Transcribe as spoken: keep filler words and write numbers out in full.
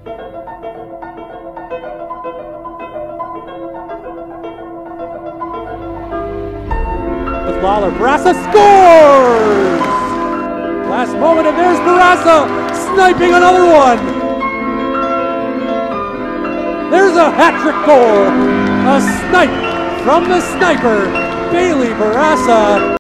With Lawler, Barassa scores! Last moment and there's Barassa sniping another one! There's a hat-trick goal! A snipe from the sniper, Bailey Barassa.